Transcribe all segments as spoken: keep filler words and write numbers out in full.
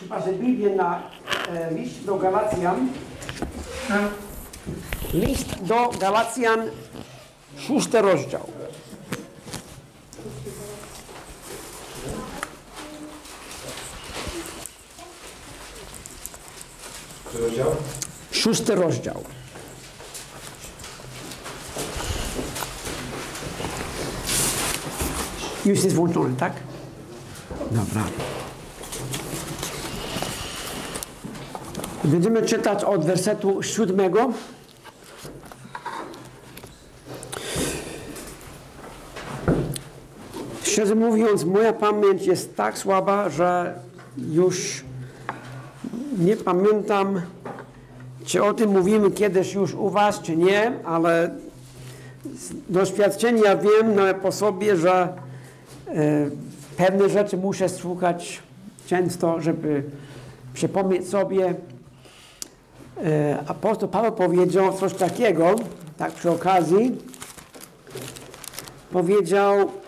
Macie Biblię na e, list do Galacjan. List do Galacjan, szósty rozdział. Rozdział? Szósty rozdział. Już jest włączony, tak? Dobra. Będziemy czytać od wersetu siódmego. Szczerze mówiąc, moja pamięć jest tak słaba, że już nie pamiętam, czy o tym mówimy kiedyś już u was, czy nie, ale z doświadczenia wiem no, po sobie, że e, pewne rzeczy muszę słuchać często, żeby przypomnieć sobie. E, apostoł Paweł powiedział coś takiego, tak przy okazji, powiedział e,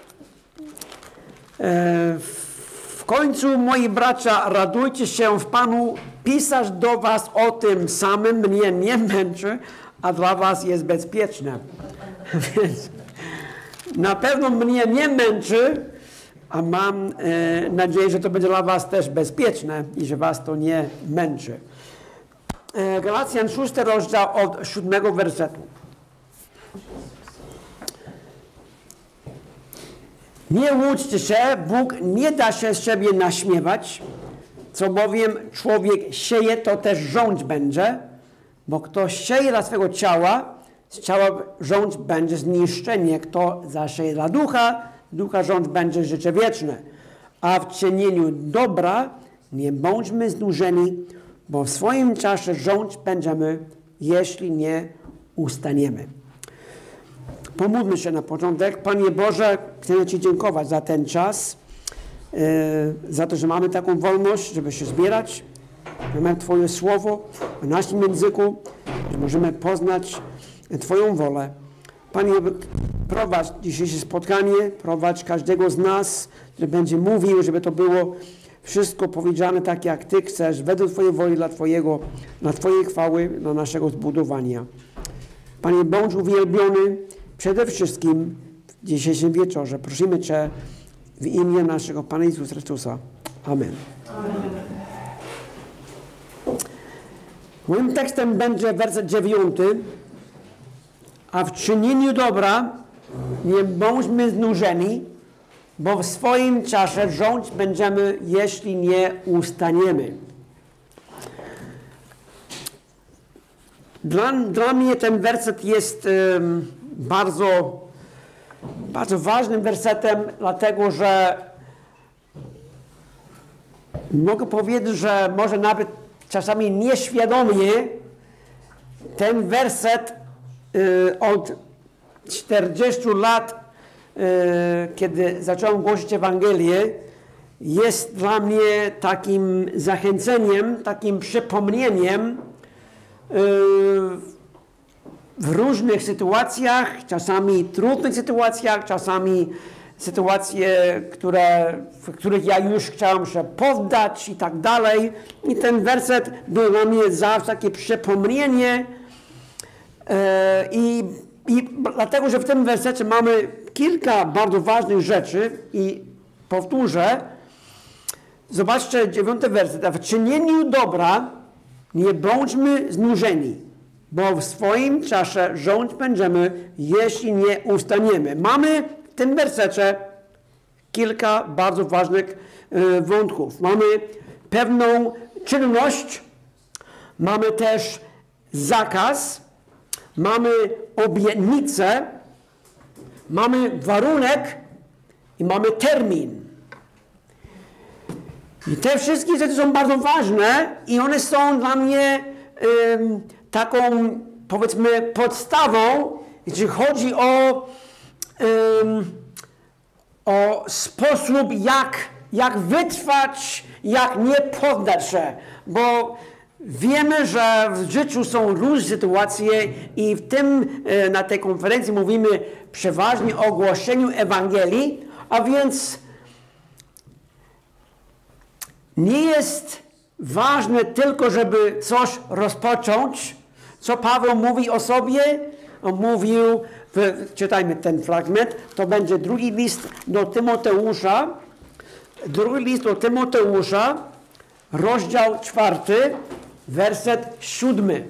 w końcu, moi bracia, radujcie się w Panu, pisać do was o tym samym mnie nie męczy, a dla was jest bezpieczne. Więc na pewno mnie nie męczy, a mam e, nadzieję, że to będzie dla was też bezpieczne i że was to nie męczy. E, Galacjan, szósty rozdział od siódmego wersetu. Nie łudźcie się, Bóg nie da się z siebie naśmiewać, co bowiem człowiek sieje, to też rządź będzie, bo kto sieje dla swego ciała, z ciała rządź będzie zniszczenie. Kto zasieje dla ducha, ducha rządź będzie życie wieczne. A w czynieniu dobra nie bądźmy znużeni, bo w swoim czasie rządź będziemy, jeśli nie ustaniemy. Pomódlmy się na początek. Panie Boże, chcemy Ci dziękować za ten czas, yy, za to, że mamy taką wolność, żeby się zbierać, że mamy Twoje słowo w naszym języku, że możemy poznać Twoją wolę. Panie, prowadź dzisiejsze spotkanie, prowadź każdego z nas, że będzie mówił, żeby to było wszystko powiedziane tak, jak Ty chcesz, według Twojej woli, dla Twojego, dla Twojej chwały, dla naszego zbudowania. Panie, bądź uwielbiony przede wszystkim w dzisiejszym wieczorze. Prosimy Cię w imię naszego Pana Jezusa Chrystusa. Amen. Amen. Moim tekstem będzie werset dziewiąty. A w czynieniu dobra nie bądźmy znużeni, bo w swoim czasie rządź będziemy, jeśli nie ustaniemy. Dla, dla mnie ten werset jest um, bardzo, bardzo ważnym wersetem, dlatego że mogę powiedzieć, że może nawet czasami nieświadomie ten werset y, od czterdziestu lat, y, kiedy zacząłem głosić Ewangelię, jest dla mnie takim zachęceniem, takim przypomnieniem w różnych sytuacjach, czasami trudnych sytuacjach, czasami sytuacje, które, w których ja już chciałem się poddać i tak dalej. I ten werset był dla mnie zawsze takie przypomnienie i, i dlatego, że w tym wersecie mamy kilka bardzo ważnych rzeczy i powtórzę. Zobaczcie dziewiąty werset. A w czynieniu dobra nie bądźmy znużeni, bo w swoim czasie rządź będziemy, jeśli nie ustaniemy. Mamy w tym wersecie kilka bardzo ważnych y, wątków. Mamy pewną czynność, mamy też zakaz, mamy obietnicę, mamy warunek i mamy termin. I te wszystkie rzeczy są bardzo ważne i one są dla mnie um, taką, powiedzmy, podstawą, jeśli chodzi o, um, o sposób, jak, jak wytrwać, jak nie poddać się. Bo wiemy, że w życiu są różne sytuacje i w tym, na tej konferencji mówimy przeważnie o głoszeniu Ewangelii, a więc nie jest ważne tylko, żeby coś rozpocząć. Co Paweł mówi o sobie? On mówił, w, czytajmy ten fragment, to będzie drugi list do Tymoteusza, drugi list do Tymoteusza, rozdział czwarty, werset siódmy.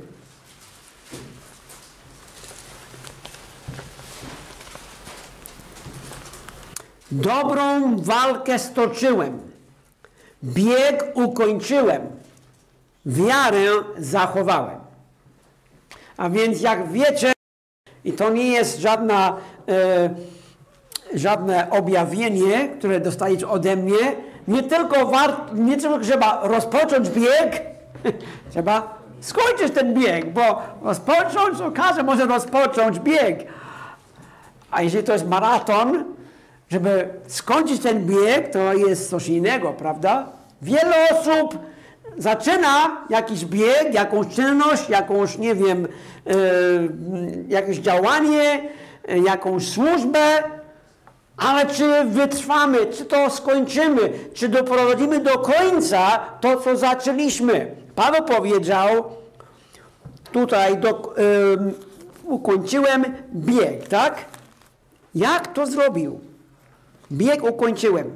Dobrą walkę stoczyłem, bieg ukończyłem, wiarę zachowałem. A więc jak wiecie, i to nie jest żadna, e, żadne objawienie, które dostajesz ode mnie, nie tylko, wart, nie tylko trzeba rozpocząć bieg, trzeba skończyć ten bieg, bo rozpocząć, okazja może rozpocząć bieg. A jeżeli to jest maraton, żeby skończyć ten bieg, to jest coś innego, prawda? Wiele osób zaczyna jakiś bieg, jakąś czynność, jakąś, nie wiem, yy, jakieś działanie, yy, jakąś służbę, ale czy wytrwamy, czy to skończymy, czy doprowadzimy do końca to, co zaczęliśmy. Paweł powiedział, tutaj do, yy, ukończyłem bieg, tak? Jak to zrobił? Bieg ukończyłem.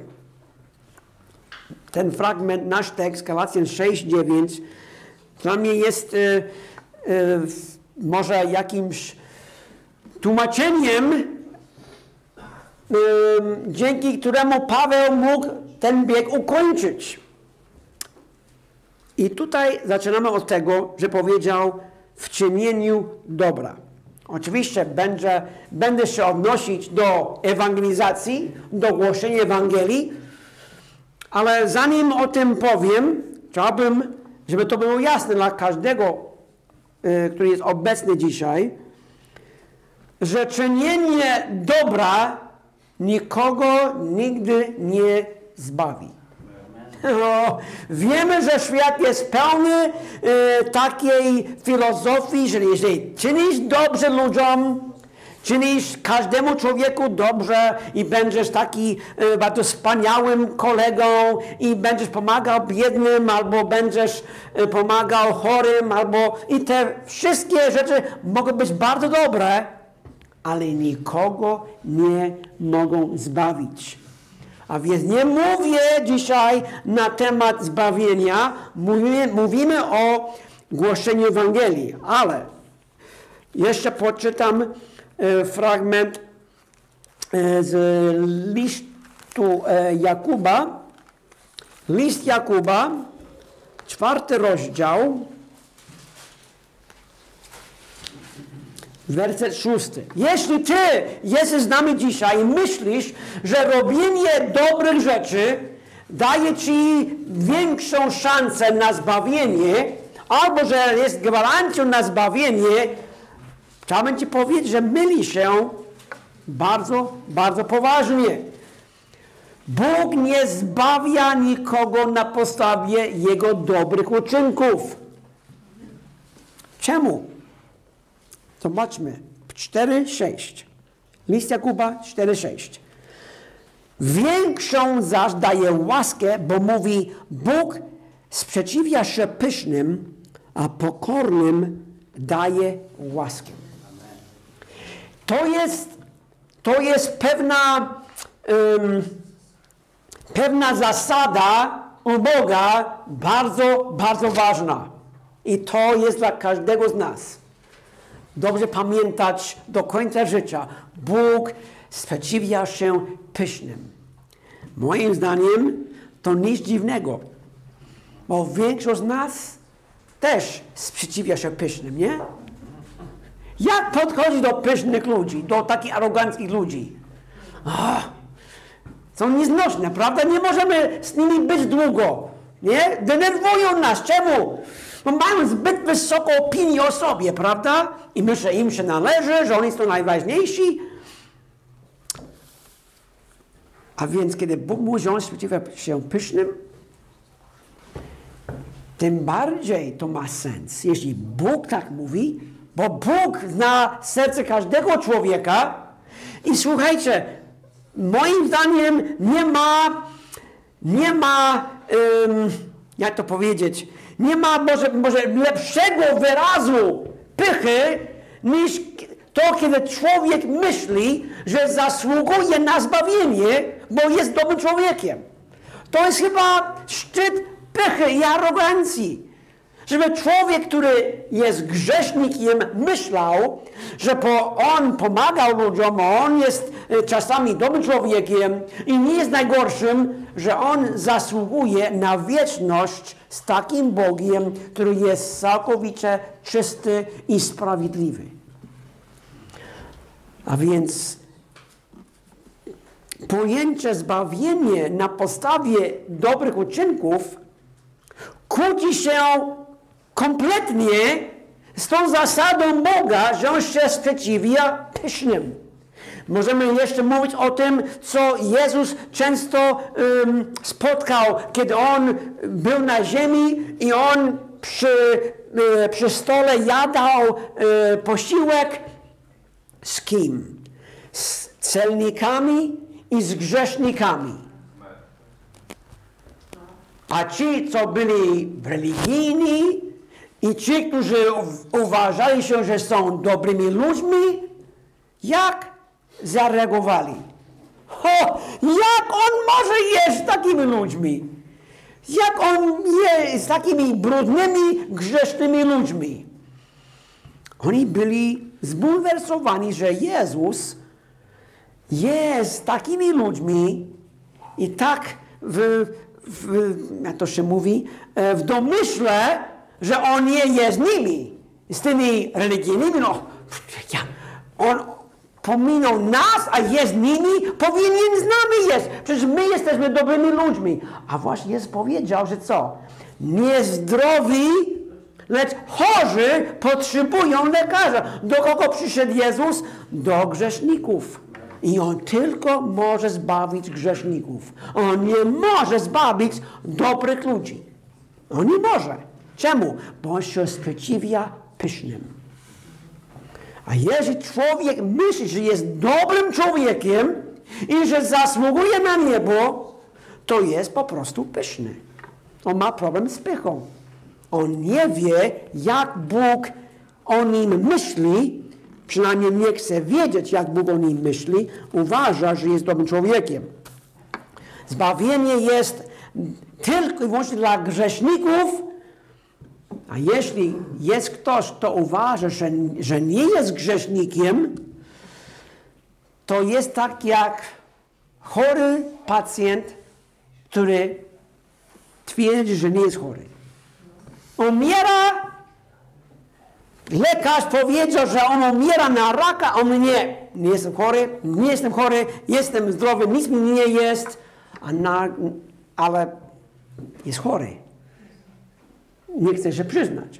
Ten fragment, nasz tekst, Galacjan sześć dziewięć, dla mnie jest y, y, może jakimś tłumaczeniem, y, dzięki któremu Paweł mógł ten bieg ukończyć. I tutaj zaczynamy od tego, że powiedział w czynieniu dobra. Oczywiście będzie, będę się odnosić do ewangelizacji, do głoszenia Ewangelii, ale zanim o tym powiem, chciałbym, żeby to było jasne dla każdego, y, który jest obecny dzisiaj, że czynienie dobra nikogo nigdy nie zbawi. No, wiemy, że świat jest pełny y, takiej filozofii, że jeżeli czynisz dobrze ludziom, czynisz każdemu człowieku dobrze i będziesz taki y, bardzo wspaniałym kolegą i będziesz pomagał biednym, albo będziesz y, pomagał chorym, albo i te wszystkie rzeczy mogą być bardzo dobre, ale nikogo nie mogą zbawić. A więc nie mówię dzisiaj na temat zbawienia, mówimy, mówimy o głoszeniu Ewangelii, ale jeszcze poczytam e, fragment e, z listu e, Jakuba. List Jakuba, czwarty rozdział, werset szósty. Jeśli ty jesteś z nami dzisiaj i myślisz, że robienie dobrych rzeczy daje ci większą szansę na zbawienie, albo że jest gwarancją na zbawienie, chciałbym ci powiedzieć, że myli się bardzo, bardzo poważnie. Bóg nie zbawia nikogo na podstawie jego dobrych uczynków. Czemu? Zobaczmy. cztery sześć. List Jakuba cztery sześć. Większą zaś daje łaskę, bo mówi, Bóg sprzeciwia się pysznym, a pokornym daje łaskę. To jest, to jest pewna, um, pewna zasada u Boga bardzo, bardzo ważna. I to jest dla każdego z nas. Dobrze pamiętać do końca życia. Bóg sprzeciwia się pysznym. Moim zdaniem to nic dziwnego, bo większość z nas też sprzeciwia się pysznym, nie? Jak podchodzi do pysznych ludzi, do takich aroganckich ludzi? Oh, są nieznośne, prawda? Nie możemy z nimi być długo, nie? Denerwują nas. Czemu? Bo mają zbyt wysoką opinię o sobie, prawda? I myślę, że im się należy, że oni są najważniejsi. A więc, kiedy Bóg mówi, że on sprzeciwia się pysznym, tym bardziej to ma sens, jeśli Bóg tak mówi, bo Bóg zna serce każdego człowieka. I słuchajcie, moim zdaniem nie ma, nie ma, um, jak to powiedzieć, nie ma może, może lepszego wyrazu pychy niż to, kiedy człowiek myśli, że zasługuje na zbawienie, bo jest dobrym człowiekiem. To jest chyba szczyt pychy i arogancji. Żeby człowiek, który jest grzesznikiem, myślał, że po, on pomagał ludziom, on jest czasami dobrym człowiekiem i nie jest najgorszym, że on zasługuje na wieczność z takim Bogiem, który jest całkowicie czysty i sprawiedliwy. A więc pojęcie zbawienie na podstawie dobrych uczynków kłóci się kompletnie z tą zasadą Boga, że On się sprzeciwia pysznym. Możemy jeszcze mówić o tym, co Jezus często um, spotkał, kiedy On był na ziemi i On przy, y, przy stole jadał y, posiłek z kim? Z celnikami i z grzesznikami. A ci, co byli religijni i ci, którzy uważali się, że są dobrymi ludźmi, jak zareagowali? O, jak on może jeść z takimi ludźmi? Jak on je z takimi brudnymi, grzesznymi ludźmi? Oni byli zbulwersowani, że Jezus jest z takimi ludźmi i tak w, w, jak to się mówi, w domyśle, że On nie jest z nimi, z tymi religijnymi. No, on pominął nas, a jest z nimi, powinien z nami jest. Przecież my jesteśmy dobrymi ludźmi. A właśnie Jezus powiedział, że co? Niezdrowi, lecz chorzy potrzebują lekarza. Do kogo przyszedł Jezus? Do grzeszników. I On tylko może zbawić grzeszników. On nie może zbawić dobrych ludzi. On nie może. Czemu? Bo On się sprzeciwia pysznym. A jeżeli człowiek myśli, że jest dobrym człowiekiem i że zasługuje na niebo, to jest po prostu pyszny. On ma problem z pychą. On nie wie, jak Bóg o nim myśli, przynajmniej nie chce wiedzieć, jak Bóg o nim myśli, uważa, że jest dobrym człowiekiem. Zbawienie jest tylko i wyłącznie dla grzeszników, a jeśli jest ktoś, kto uważa, że, że nie jest grzesznikiem, to jest tak jak chory pacjent, który twierdzi, że nie jest chory. Umiera, lekarz powiedział, że on umiera na raka, a on nie. Nie jestem chory, nie jestem chory, jestem zdrowy, nic mi nie jest, a na, ale jest chory. Nie chce się przyznać.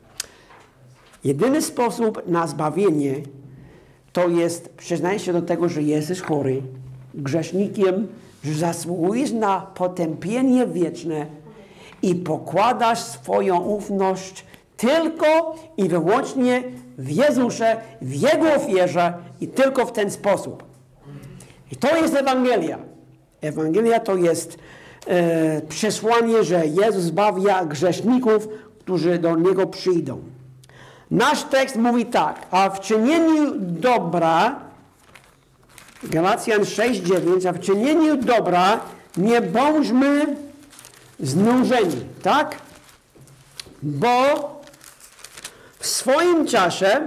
Jedyny sposób na zbawienie to jest przyznanie się do tego, że jesteś chory, grzesznikiem, że zasługujesz na potępienie wieczne i pokładasz swoją ufność tylko i wyłącznie w Jezusie, w Jego ofierze i tylko w ten sposób. I to jest Ewangelia. Ewangelia to jest e, przesłanie, że Jezus zbawia grzeszników, którzy do Niego przyjdą. Nasz tekst mówi tak, a w czynieniu dobra, Galacjan sześć dziewięć, a w czynieniu dobra nie bądźmy znużeni, tak? Bo w swoim czasie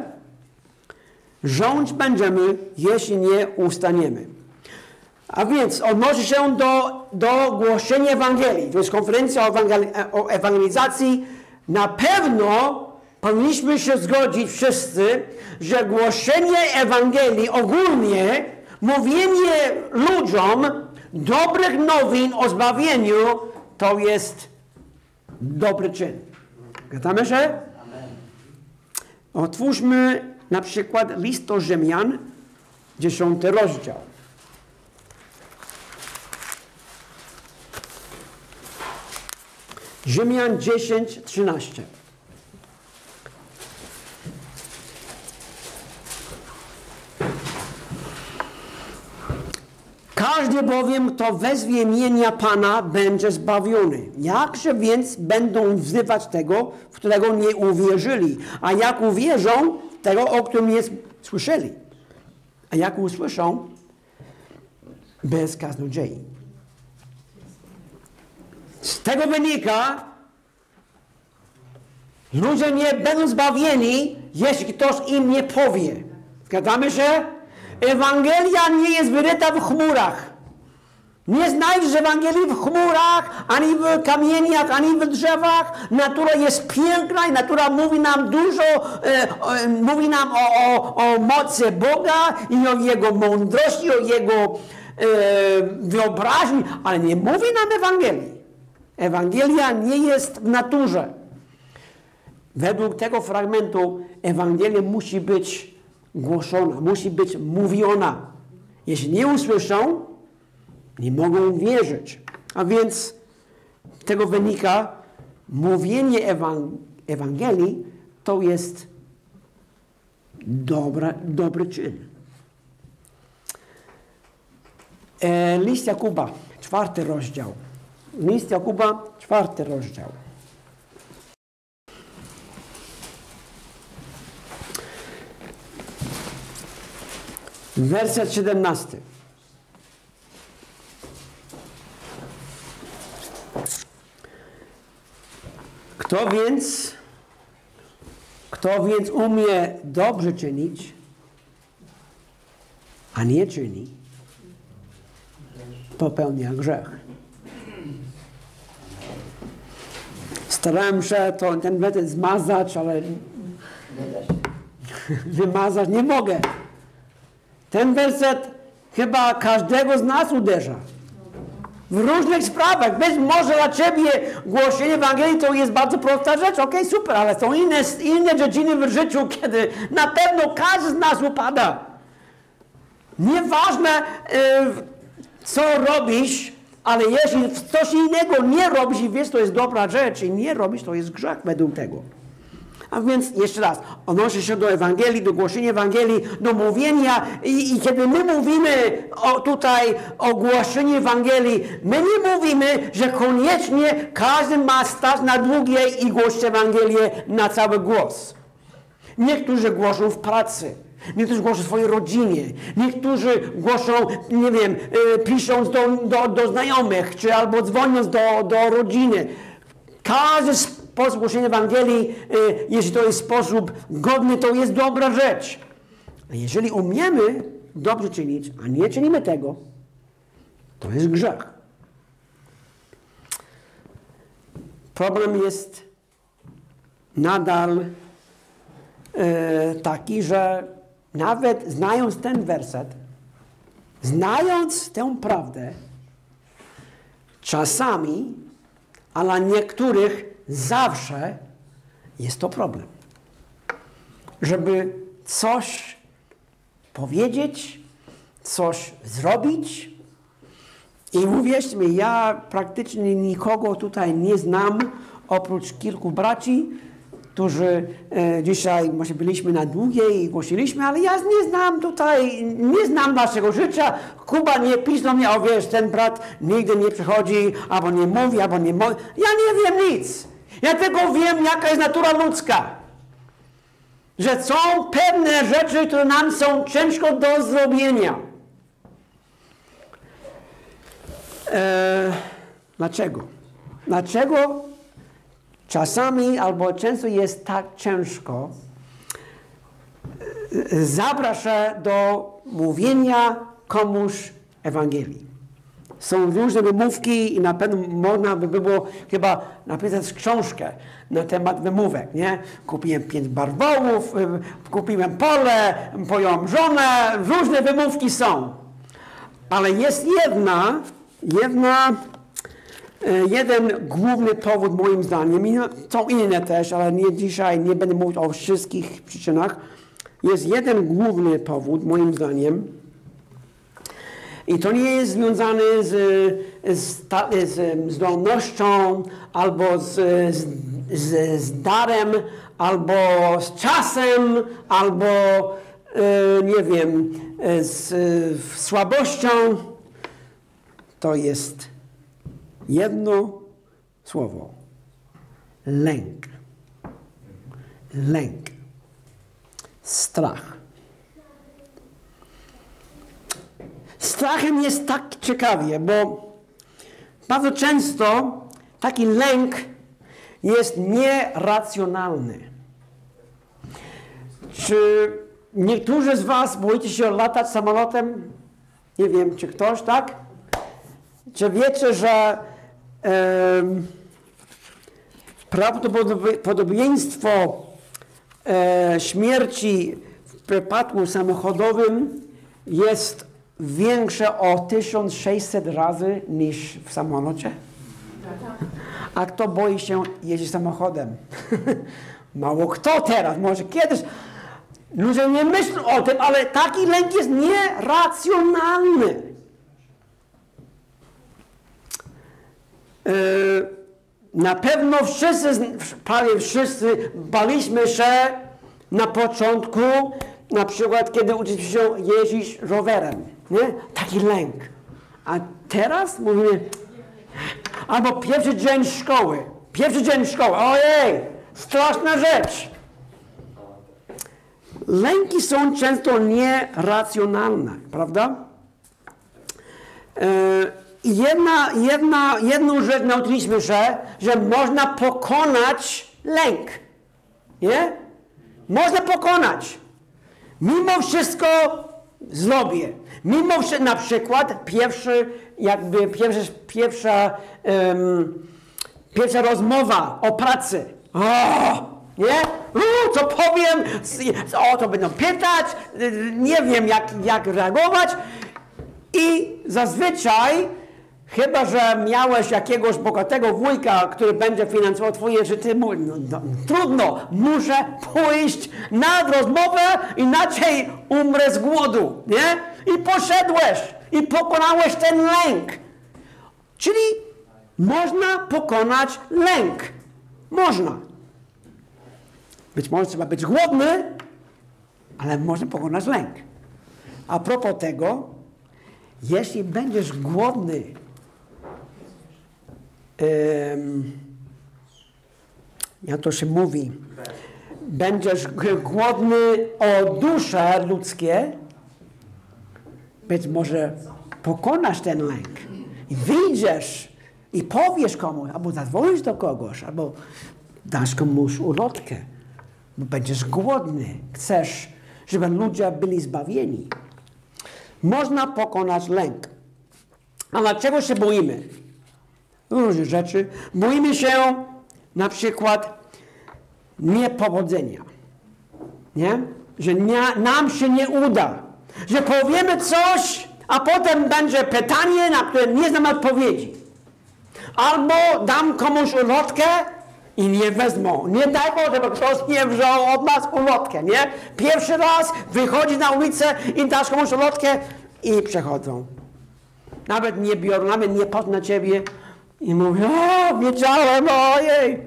rządzić będziemy, jeśli nie ustaniemy. A więc odnosi się do, do głoszenia Ewangelii. To jest konferencja o, ewangeli- o ewangelizacji. Na pewno powinniśmy się zgodzić wszyscy, że głoszenie Ewangelii ogólnie, mówienie ludziom dobrych nowin o zbawieniu, to jest dobry czyn. Zgadzamy się? Otwórzmy na przykład list do Rzymian, dziesiąty rozdział. Rzymian dziesięć trzynaście. Każdy Będzie bowiem, kto wezwie imienia Pana, będzie zbawiony. Jakże więc będą wzywać tego, w którego nie uwierzyli? A jak uwierzą, tego, o którym nie słyszeli? A jak usłyszą? Bez kaznodziei. Z tego wynika, ludzie nie będą zbawieni, jeśli ktoś im nie powie. Zgadzamy się? Ewangelia nie jest wyryta w chmurach. Nie znajdziesz Ewangelii w chmurach, ani w kamieniach, ani w drzewach. Natura jest piękna i natura mówi nam dużo, e, e, mówi nam o, o, o mocy Boga i o Jego mądrości, o Jego e, wyobraźni, ale nie mówi nam Ewangelii. Ewangelia nie jest w naturze. Według tego fragmentu Ewangelia musi być głoszona, musi być mówiona. Jeśli nie usłyszą, nie mogą wierzyć. A więc z tego wynika, mówienie Ewang- Ewangelii to jest dobra, dobry czyn. E, list Jakuba, czwarty rozdział. List Jakuba, czwarty rozdział. Werset siedemnasty. Kto więc, kto więc umie dobrze czynić, a nie czyni, popełnia grzech. Starałem się to, ten werset zmazać, ale wymazać nie mogę. Ten werset chyba każdego z nas uderza. W różnych sprawach. Być może dla ciebie głoszenie Ewangelii to jest bardzo prosta rzecz. Okej, okay, super, ale są inne, inne dziedziny w życiu, kiedy na pewno każdy z nas upada. Nieważne, y, co robisz, ale jeśli coś innego nie robisz i wiesz, to jest dobra rzecz i nie robisz, to jest grzech według tego. A więc jeszcze raz, odnoszę się do Ewangelii, do głoszenia Ewangelii, do mówienia i, i kiedy my mówimy o, tutaj o głoszeniu Ewangelii, my nie mówimy, że koniecznie każdy ma stać na długiej i głosić Ewangelię na cały głos. Niektórzy głoszą w pracy, niektórzy głoszą w swojej rodzinie, niektórzy głoszą, nie wiem, y, pisząc do, do, do znajomych, czy albo dzwoniąc do, do rodziny. Każdy sposób głoszenia Ewangelii, y, jeśli to jest sposób godny, to jest dobra rzecz. A jeżeli umiemy dobrze czynić, a nie czynimy tego, to jest grzech. Problem jest nadal y, taki, że nawet znając ten werset, znając tę prawdę, czasami, a dla niektórych zawsze jest to problem. Żeby coś powiedzieć, coś zrobić i uwierzcie mi, ja praktycznie nikogo tutaj nie znam, oprócz kilku braci, którzy e, dzisiaj może byliśmy na długiej i głosiliśmy, ale ja nie znam tutaj, nie znam waszego życia. Kuba nie pisał mnie, o wiesz, ten brat nigdy nie przychodzi, albo nie mówi, albo nie mówi. Ja nie wiem nic. Ja tylko wiem, jaka jest natura ludzka. Że są pewne rzeczy, które nam są ciężko do zrobienia. E, dlaczego? Dlaczego czasami albo często jest tak ciężko zabrać się do mówienia komuś Ewangelii? Są różne wymówki i na pewno można by było chyba napisać książkę na temat wymówek, nie? Kupiłem pięć barwołów, kupiłem pole, moją żonę, różne wymówki są. Ale jest jedna, jedna, jeden główny powód moim zdaniem, i są inne też, ale nie dzisiaj, nie będę mówić o wszystkich przyczynach. Jest jeden główny powód moim zdaniem, i to nie jest związane z, z, z zdolnością, albo z, z, z darem, albo z czasem, albo e, nie wiem, z słabością. to jest jedno słowo. Lęk. Lęk. Strach. Strachem jest tak ciekawie, bo bardzo często taki lęk jest nieracjonalny. Czy niektórzy z was boicie się latać samolotem? Nie wiem, czy ktoś, tak? Czy wiecie, że um, prawdopodobieństwo e, śmierci w wypadku samochodowym jest większe o tysiąc sześćset razy niż w samolocie? A kto boi się jeździć samochodem? Mało kto teraz, może kiedyś. Ludzie nie myślą o tym, ale taki lęk jest nieracjonalny. Yy, na pewno wszyscy, prawie wszyscy baliśmy się na początku, na przykład kiedy uczyliśmy się jeździć rowerem. Nie? Taki lęk. A teraz mówimy, albo pierwszy dzień szkoły. Pierwszy dzień szkoły. Ojej, straszna rzecz. Lęki są często nieracjonalne, prawda? I jedna, jedna, jedną rzecz nauczyliśmy się, że można pokonać lęk. Nie? Można pokonać. Mimo wszystko zrobię. Mimo wszystko, na przykład pierwszy, jakby pierwsza, pierwsza, um, pierwsza rozmowa o pracy. O, nie? U, co powiem? O, to będą pytać. Nie wiem, jak, jak reagować. I zazwyczaj, chyba że miałeś jakiegoś bogatego wujka, który będzie finansował twoje życie, no, no, trudno, muszę pójść na rozmowę, inaczej umrę z głodu, nie? I poszedłeś i pokonałeś ten lęk. Czyli można pokonać lęk. Można. Być może trzeba być głodny, ale można pokonać lęk. A propos tego, jeśli będziesz głodny, um, jak to się mówi, będziesz głodny o dusze ludzkie, być może pokonasz ten lęk i wyjdziesz i powiesz komuś, albo zadzwonisz do kogoś, albo dasz komuś ulotkę, bo będziesz głodny, chcesz, żeby ludzie byli zbawieni. Można pokonać lęk. A dlaczego się boimy? Różnych rzeczy. Boimy się na przykład niepowodzenia. Nie? Że nie, nam się nie uda. Że powiemy coś, a potem będzie pytanie, na które nie znam odpowiedzi. Albo dam komuś ulotkę i nie wezmą. Nie daj Boże, bo ktoś nie wziął od nas ulotkę, nie? Pierwszy raz wychodzi na ulicę i dasz komuś ulotkę i przechodzą. Nawet nie biorą, nawet nie patrzą na ciebie i mówią, o, wiedziałem, ojej.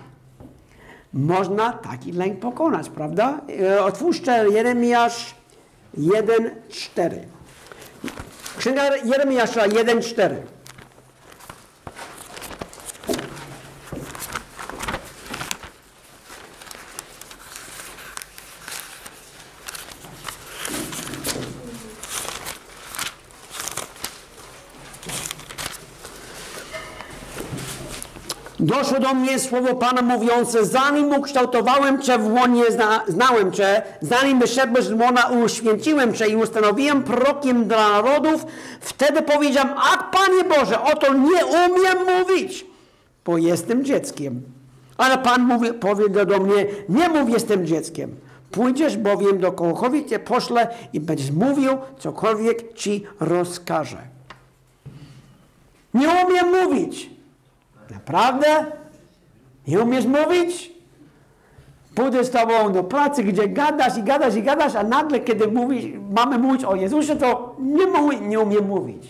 Można taki lęk pokonać, prawda? Otwórzcie Jeremiasz jeden, cztery. Księga Jeremiasza jeden, cztery. Doszło do mnie słowo Pana mówiące, zanim ukształtowałem Cię w łonie, zna, znałem Cię, zanim wyszedłeś z łona, uświęciłem Cię i ustanowiłem prorokiem dla narodów, wtedy powiedziałem, a Panie Boże, oto nie umiem mówić, bo jestem dzieckiem. Ale Pan mówi, powiedział do mnie, nie mów, jestem dzieckiem. Pójdziesz bowiem do kogokolwiek Cię poszle i będziesz mówił, cokolwiek Ci rozkaże. Nie umiem mówić. Naprawdę? Nie umiesz mówić? Pójdę z tobą do pracy, gdzie gadasz i gadasz i gadasz, a nagle, kiedy mówisz, mamy mówić o Jezusie, to nie, mówi, nie umiem mówić.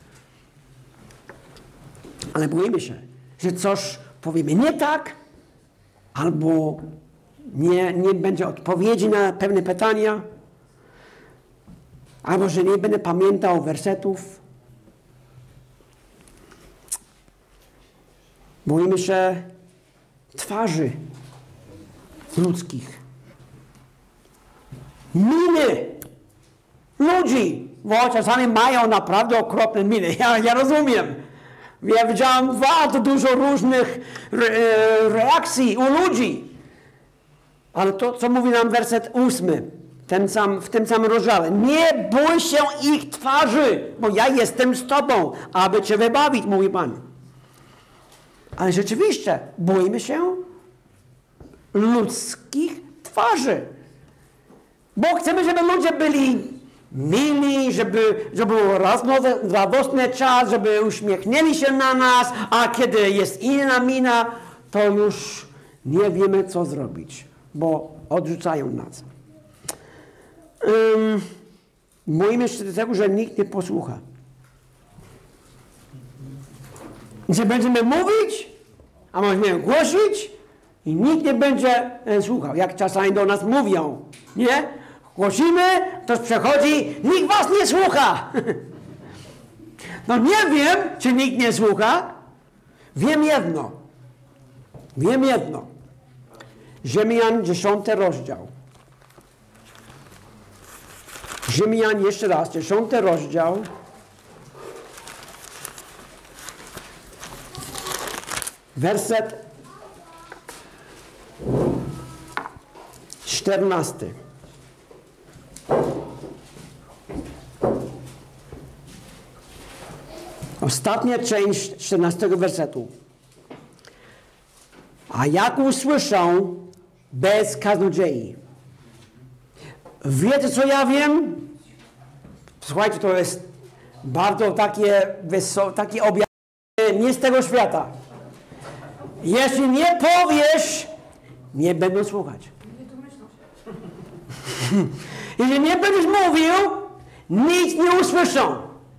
Ale boimy się, że coś powiemy nie tak, albo nie, nie będzie odpowiedzi na pewne pytania, albo że nie będę pamiętał wersetów. Boimy się twarzy ludzkich. Miny ludzi, bo czasami mają naprawdę okropne miny. Ja, ja rozumiem. Ja widziałem bardzo dużo różnych re, reakcji u ludzi. Ale to, co mówi nam werset ósmy, ten sam, w tym samym rozdziale. Nie bój się ich twarzy, bo ja jestem z Tobą, aby Cię wybawić, mówi Pan. Ale rzeczywiście, boimy się ludzkich twarzy. Bo chcemy, żeby ludzie byli mili, żeby, żeby był radosny czas, żeby uśmiechnęli się na nas, a kiedy jest inna mina, to już nie wiemy, co zrobić, bo odrzucają nas. Um, boimy się tego, że nikt nie posłucha. Że będziemy mówić, a możemy głosić i nikt nie będzie e, słuchał, jak czasami do nas mówią, nie? Głosimy, ktoś przechodzi, nikt was nie słucha. No nie wiem, czy nikt nie słucha. Wiem jedno. Wiem jedno. Rzymian dziesiąty rozdział. Rzymian jeszcze raz, dziesiąty rozdział. Werset czternasty. Ostatnia część czternastego wersetu. A jak usłyszą bez kaznodziei. Wiecie, co ja wiem? Słuchajcie, to jest bardzo takie, takie objawienie nie z tego świata. Jeśli nie powiesz, nie będą słuchać. Jeśli nie będziesz mówił, nic nie usłyszą.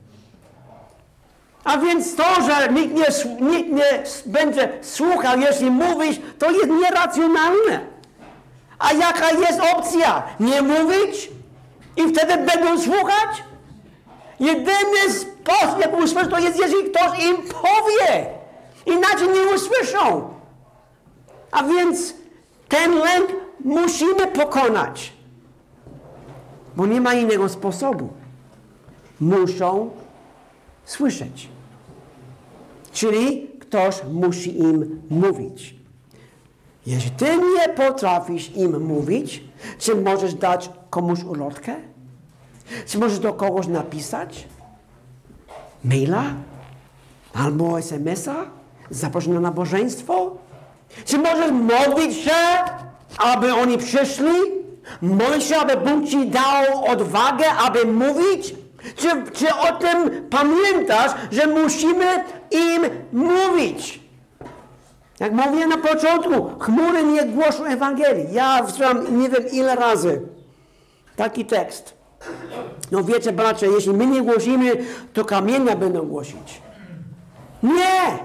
A więc to, że nikt nie, nikt nie będzie słuchał, jeśli mówisz, to jest nieracjonalne. A jaka jest opcja? Nie mówić? I wtedy będą słuchać? Jedyny sposób, jak usłyszą, to jest, jeżeli ktoś im powie. Inaczej nie usłyszą. A więc ten lęk musimy pokonać. Bo nie ma innego sposobu. Muszą słyszeć. Czyli ktoś musi im mówić. Jeśli ty nie potrafisz im mówić, czy możesz dać komuś ulotkę? Czy możesz do kogoś napisać? Maila? Albo es em es a? Zaprosić na nabożeństwo? Czy możesz modlić się, aby oni przyszli? Modlić się, aby Bóg ci dał odwagę, aby mówić? Czy, czy o tym pamiętasz, że musimy im mówić? Jak mówiłem na początku, chmury nie głoszą Ewangelii. Ja wstrzymam nie wiem ile razy taki tekst. No wiecie, bracia, jeśli my nie głosimy, to kamienia będą głosić. Nie!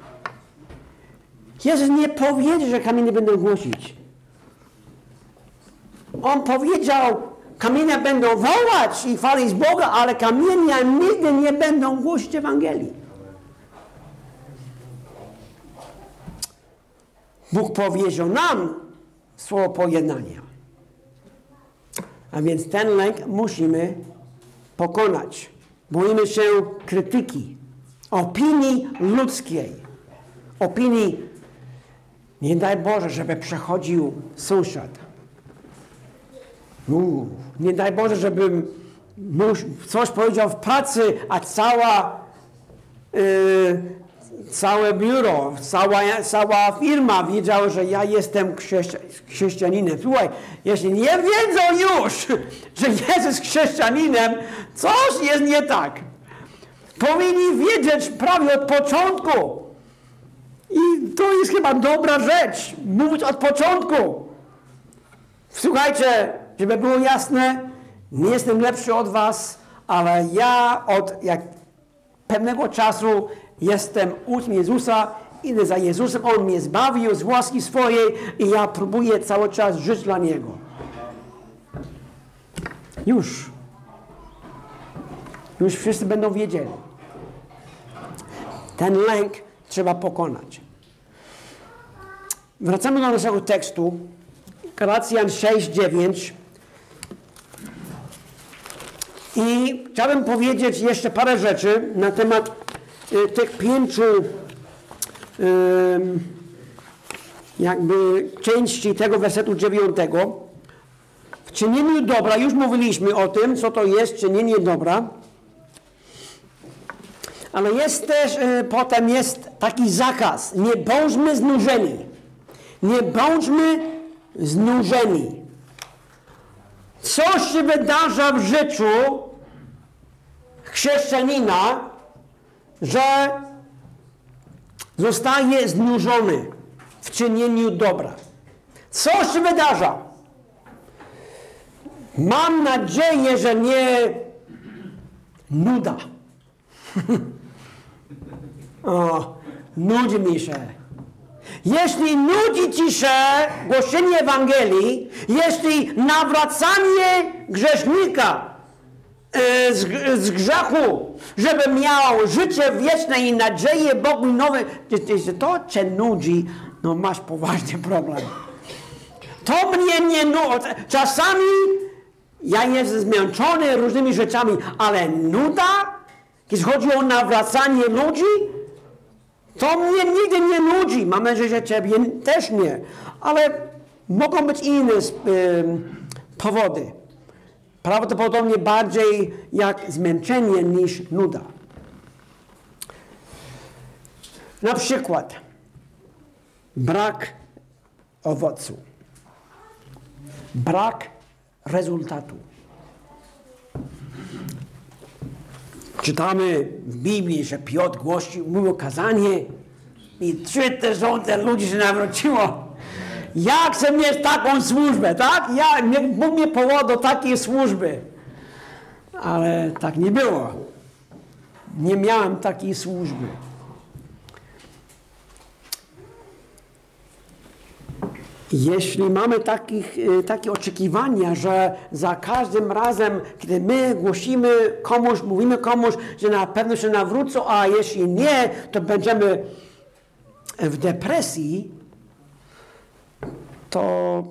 Jezus nie powiedział, że kamienie będą głosić. On powiedział, kamienia będą wołać i chwalić Boga, ale kamienia nigdy nie będą głosić Ewangelii. Bóg powiedział nam słowo pojednania. A więc ten lęk musimy pokonać. Boimy się krytyki, opinii ludzkiej. Opinii, nie daj Boże, żeby przechodził sąsiad. Uu, nie daj Boże, żebym coś powiedział w pracy, a cała, yy, całe biuro, cała, cała firma wiedziała, że ja jestem chrześcia chrześcijaninem. Słuchaj, jeśli nie wiedzą już, że Jezus chrześcijaninem, coś jest nie tak. Powinni wiedzieć prawie od początku. I to jest chyba dobra rzecz, mówić od początku. Słuchajcie, żeby było jasne, nie jestem lepszy od was, ale ja od jak pewnego czasu jestem uczniem Jezusa, idę za Jezusem, On mnie zbawił z łaski swojej i ja próbuję cały czas żyć dla Niego. Już. Już wszyscy będą wiedzieli. Ten lęk trzeba pokonać. Wracamy do naszego tekstu. Galacjan sześć, dziewięć. I chciałbym powiedzieć jeszcze parę rzeczy na temat y, tych pięciu y, jakby części tego wersetu dziewiątego. W czynieniu dobra, już mówiliśmy o tym, co to jest czynienie dobra. Ale jest też, y, potem jest taki zakaz. Nie bądźmy znużeni. Nie bądźmy znużeni. Co się wydarza w życiu chrześcijanina, że zostaje znużony w czynieniu dobra? Co się wydarza? Mam nadzieję, że nie nuda. O, nudzi mi się. Jeśli nudzi ci się głoszenie Ewangelii, jeśli nawracanie grzesznika e, z, z grzechu, żeby miał życie wieczne i nadzieję Bogu nowe, jeśli to cię nudzi, no masz poważny problem. To mnie nie nudzi. Czasami ja jestem zmęczony różnymi rzeczami, ale nuda, jeśli chodzi o nawracanie ludzi, to mnie nigdy nie nudzi. Mam nadzieję, że ciebie też nie. Ale mogą być inne y, powody. Prawdopodobnie bardziej jak zmęczenie niż nuda. Na przykład brak owocu. Brak rezultatu. Czytamy w Biblii, że Piotr głosił, mówił kazanie i trzy tysiące ludzi się nawróciło. Ja chcę mieć taką służbę, tak? Ja, Bóg mnie powołał do takiej służby. Ale tak nie było. Nie miałem takiej służby. Jeśli mamy takich, takie oczekiwania, że za każdym razem, kiedy my głosimy komuś, mówimy komuś, że na pewno się nawrócą, a jeśli nie, to będziemy w depresji, to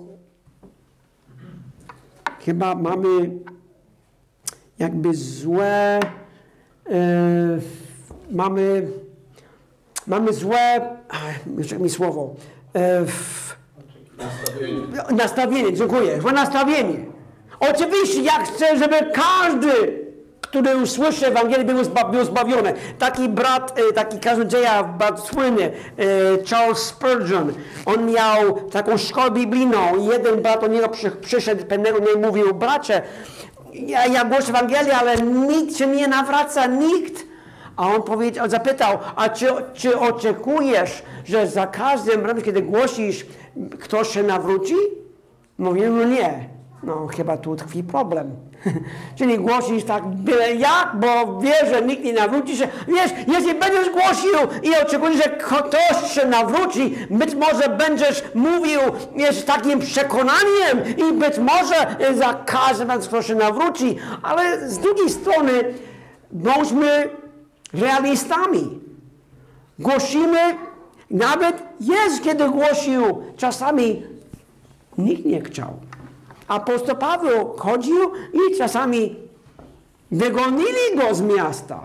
chyba mamy jakby złe, e, mamy, mamy złe, jeszcze mi słowo, e, Nastawienie. Nastawienie, dziękuję. Złe nastawienie. Oczywiście ja chcę, żeby każdy, który usłyszy Ewangelię, był, zba, był zbawiony. Taki brat, taki kaznodzieja, brat słynny, Charles Spurgeon, on miał taką szkołę biblijną i jeden brat do niego przy, przyszedł pewnego dnia i mówił: bracie, ja, ja głoszę Ewangelię, ale nikt się nie nawraca, nikt. A on powiedział, zapytał, a czy, czy oczekujesz, że za każdym razem, kiedy głosisz, ktoś się nawróci? Mówił, no nie. No chyba tu tkwi problem. Czyli głosisz tak byle jak, bo wiesz, że nikt nie nawróci się. Wiesz, jeśli będziesz głosił i oczekujesz, że ktoś się nawróci, być może będziesz mówił z takim przekonaniem i być może za każdym razem ktoś się nawróci, ale z drugiej strony bądźmy realistami. Głosimy, nawet jest, kiedy głosił, czasami nikt nie chciał. Apostoł Paweł chodził i czasami wygonili go z miasta.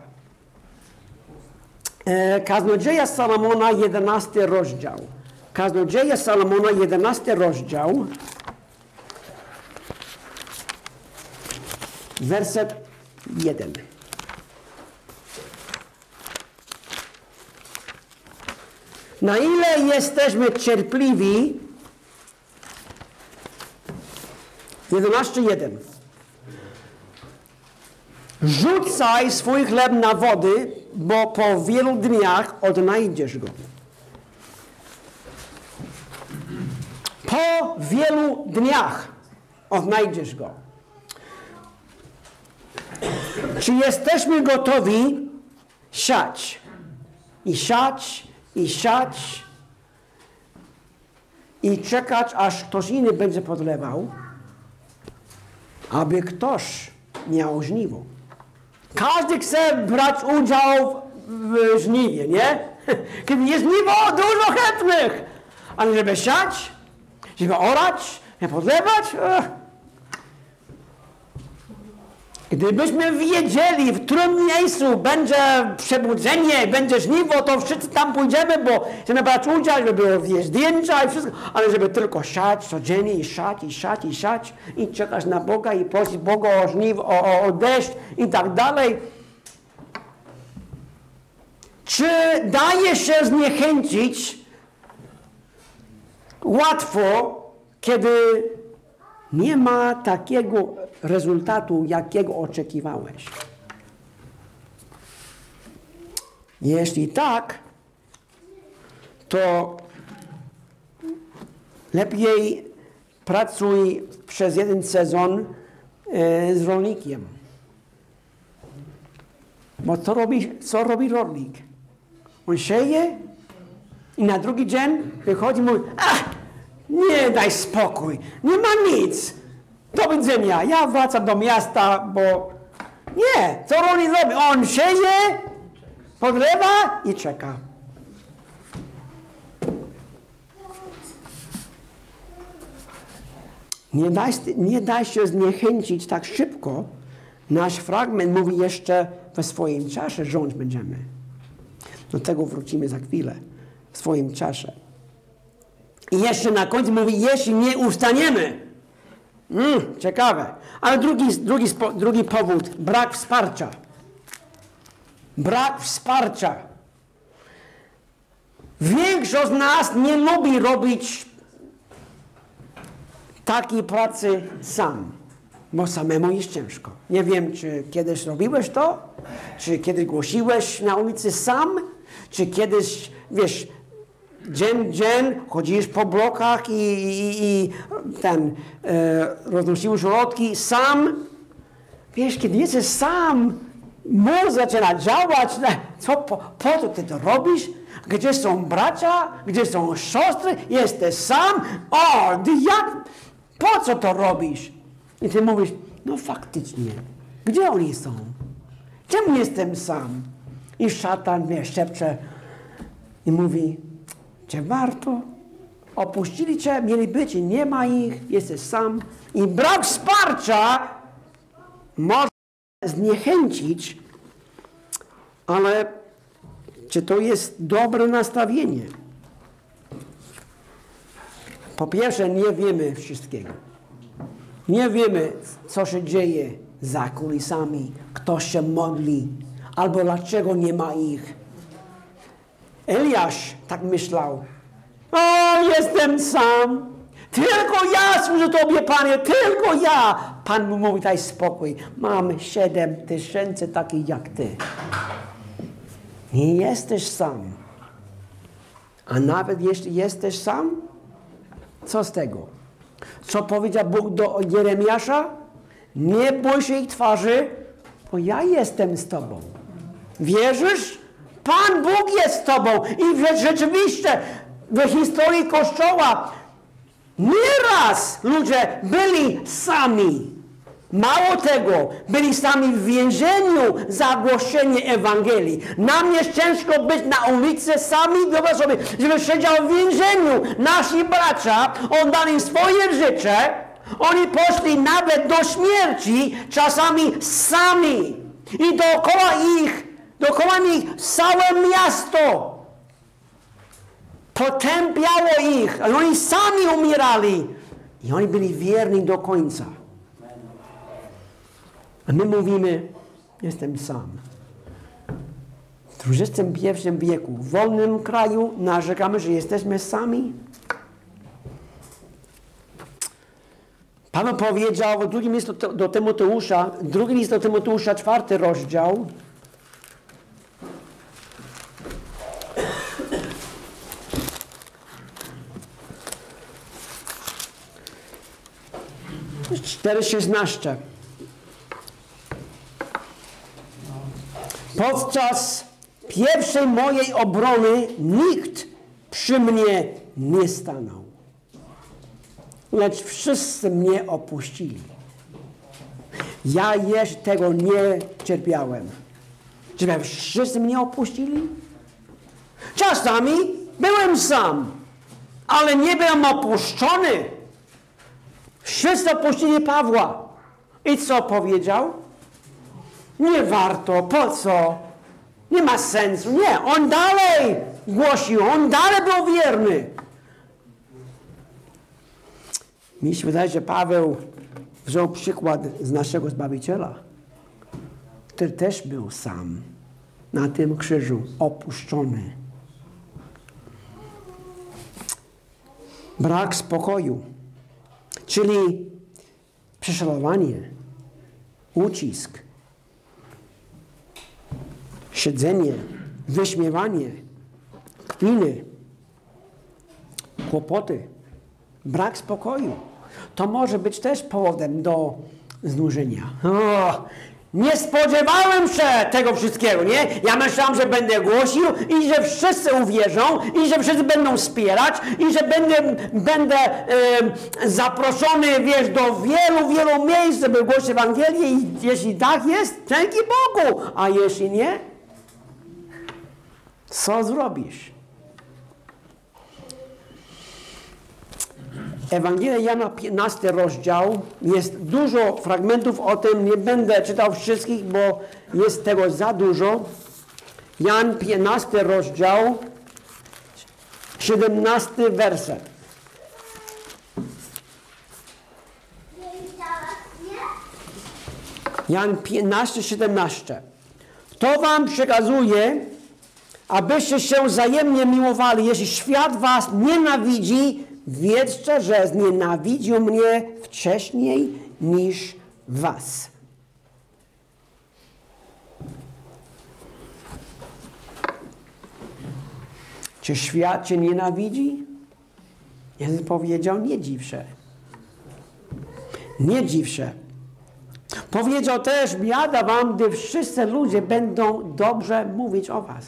E, Kaznodzieja Salomona, jedenasty rozdział. Kaznodzieja Salomona, jedenasty rozdział. Werset jeden. Na ile jesteśmy cierpliwi, jedenaście jeden. Rzucaj swój chleb na wody, bo po wielu dniach odnajdziesz go. Po wielu dniach odnajdziesz go. Czy jesteśmy gotowi siać? I siać, i siać, i czekać, aż ktoś inny będzie podlewał, aby ktoś miał żniwo. Każdy chce brać udział w żniwie, nie? Kiedy jest żniwo, dużo chętnych. ale żeby siać, żeby orać, żeby podlewać. Ech. Gdybyśmy wiedzieli, w którym miejscu będzie przebudzenie, będzie żniwo, to wszyscy tam pójdziemy, bo chcemy brać udział, żeby było zdjęcia i wszystko, ale żeby tylko siać codziennie i siać, i siać, i siać, i czekać na Boga, i prosić Boga o żniwo, o, o, o deszcz i tak dalej. Czy daje się zniechęcić łatwo, kiedy nie ma takiego rezultatu, jakiego oczekiwałeś? Jeśli tak, to lepiej pracuj przez jeden sezon e, z rolnikiem. Bo co robi, co robi rolnik? On sieje i na drugi dzień wychodzi i mówi: ach, nie daj spokój, nie ma nic. Do widzenia, ja wracam do miasta, bo nie, co rolnik robi? On sieje, podlewa i czeka. Nie daj, nie daj się zniechęcić tak szybko. Nasz fragment mówi jeszcze: w swoim czasie rządzić będziemy. Do tego wrócimy za chwilę. W swoim czasie. I jeszcze na końcu mówi: jeśli nie ustaniemy. Mm, ciekawe. Ale drugi, drugi, drugi powód. Brak wsparcia. Brak wsparcia. Większość z nas nie lubi robić takiej pracy sam. Bo samemu jest ciężko. Nie wiem, czy kiedyś robiłeś to? Czy kiedyś głosiłeś na ulicy sam? Czy kiedyś, wiesz, dzień dzień chodzisz po blokach i, i, i ten, e, roznosiłeś ulotki sam? Wiesz, kiedy jesteś sam, mózg zaczyna działać. Co, po, po co ty to robisz? Gdzie są bracia? Gdzie są siostry? Jesteś sam? O, jak? Po co to robisz? I ty mówisz: no faktycznie, gdzie oni są? Czemu jestem sam? I szatan, wiesz, szepcze i mówi: czy warto? Opuścili cię, mieli być i nie ma ich, jesteś sam. I brak wsparcia może zniechęcić, ale czy to jest dobre nastawienie? Po pierwsze, nie wiemy wszystkiego. Nie wiemy, co się dzieje za kulisami, kto się modli, albo dlaczego nie ma ich. Eliasz tak myślał: o, jestem sam, tylko ja służę Tobie, Panie, tylko ja. Pan mu mówi: daj spokój, mam siedem tysięcy takich jak Ty. Nie jesteś sam. A nawet jeśli jesteś sam, co z tego? Co powiedział Bóg do Jeremiasza? Nie bój się ich twarzy, bo ja jestem z Tobą. Wierzysz? Pan Bóg jest z Tobą. I rzeczywiście w historii Kościoła nieraz ludzie byli sami. Mało tego, byli sami w więzieniu za głoszenie Ewangelii. Nam jest ciężko być na ulicy sami, wyobraź sobie, żeby siedział w więzieniu. Nasi bracia oddali swoje życie, oni poszli nawet do śmierci, czasami sami. I dookoła ich, dookoła nich całe miasto potępiało ich, ale oni sami umierali. I oni byli wierni do końca. A my mówimy: jestem sam. W dwudziestym pierwszym wieku, w wolnym kraju, narzekamy, że jesteśmy sami. Paweł powiedział w drugim listu do Tymoteusza, drugi list do Tymoteusza, czwarty rozdział. cztery szesnaście. Podczas pierwszej mojej obrony nikt przy mnie nie stanął, lecz wszyscy mnie opuścili. Ja jeszcze tego nie cierpiałem. Czy wszyscy mnie opuścili? Czasami byłem sam. ale nie byłem opuszczony. Wszyscy opuścili Pawła. I co powiedział? Nie warto, po co? Nie ma sensu. Nie, on dalej głosił, on dalej był wierny. Mi się wydaje, że Paweł wziął przykład z naszego Zbawiciela, który też był sam na tym krzyżu, opuszczony. Brak spokoju, czyli prześladowanie, ucisk, siedzenie, wyśmiewanie, kpiny, kłopoty, brak spokoju. To może być też powodem do znużenia. O, nie spodziewałem się tego wszystkiego, nie? Ja myślałem, że będę głosił i że wszyscy uwierzą i że wszyscy będą wspierać i że będę, będę e, zaproszony, wiesz, do wielu, wielu miejsc, żeby głosić Ewangelię i jeśli tak jest, dzięki Bogu, a jeśli nie, co zrobisz? Ewangelia Jana, piętnasty rozdział. Jest dużo fragmentów o tym. Nie będę czytał wszystkich, bo jest tego za dużo. Jan, piętnasty rozdział, siedemnasty werset. Jan piętnaście, siedemnaście. To wam przekazuję, abyście się wzajemnie miłowali. Jeśli świat was nienawidzi, wiedzcie, że znienawidził mnie wcześniej niż was. Czy świat cię nienawidzi? Jezus powiedział, nie dziw się. Nie dziw się. Powiedział też, biada wam, gdy wszyscy ludzie będą dobrze mówić o was.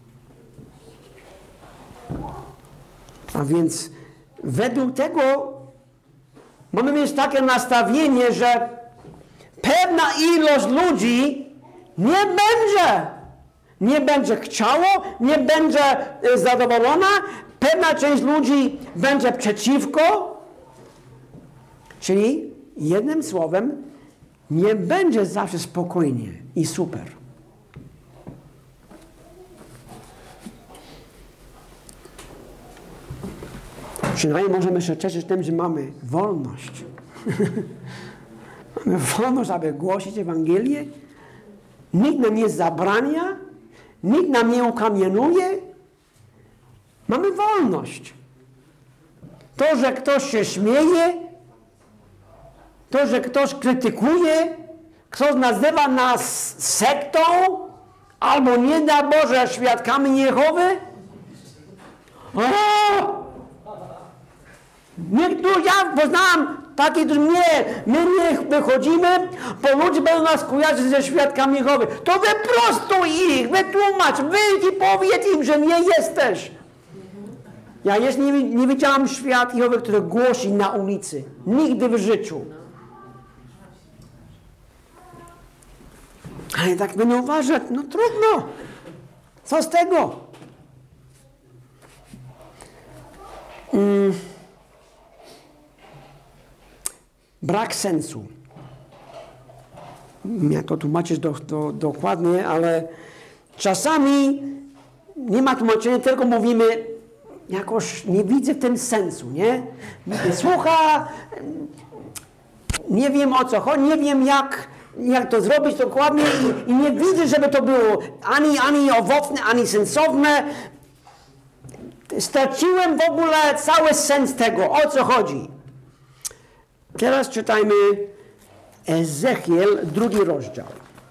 A więc według tego mamy mieć takie nastawienie, że pewna ilość ludzi nie będzie, nie będzie chciało, nie będzie zadowolona, pewna część ludzi będzie przeciwko, czyli jednym słowem nie będzie zawsze spokojnie i super. Przynajmniej możemy się cieszyć tym, że mamy wolność. Mamy wolność, aby głosić Ewangelię. Nikt nam nie zabrania, nikt nam nie ukamienuje. Mamy wolność. To, że ktoś się śmieje, to, że ktoś krytykuje, ktoś nazywa nas sektą, albo nie da Boże świadkami Jehowy. O! Niektórzy, ja poznałam takich, którzy nie, my nie wychodzimy, bo ludzie będą nas kojarzyć ze świadkami Jehowy. To wyprostuj ich, wytłumacz, wyjdź i powiedz im, że nie jesteś. Ja jeszcze nie, nie widziałam świadka Jehowy, który głosi na ulicy. Nigdy w życiu. Ale tak będą uważać, no trudno. Co z tego? Mm. Brak sensu. Jak to tłumaczyć do, do, dokładnie, ale czasami nie ma tłumaczenia, tylko mówimy, jakoś nie widzę w tym sensu, nie? Słucha, nie wiem o co chodzi, nie wiem jak, jak to zrobić dokładnie i, i nie widzę, żeby to było ani, ani owocne, ani sensowne. Straciłem w ogóle cały sens tego, o co chodzi. Teraz czytajmy Ezechiel, drugi rozdział.